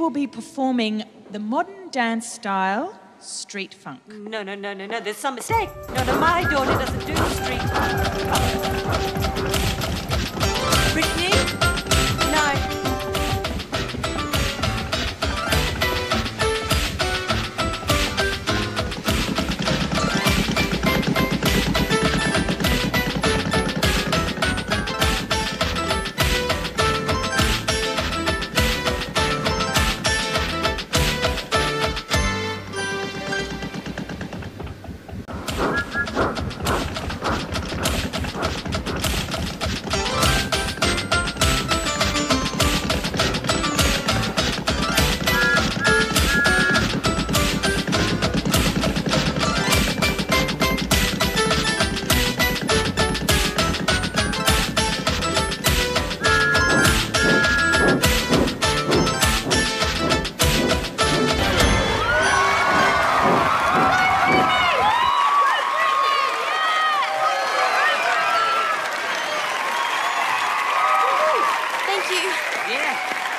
will be performing the modern dance style, street funk. No, there's some mistake. No, my daughter doesn't do street funk. Brittany? No. Thank you. Yeah.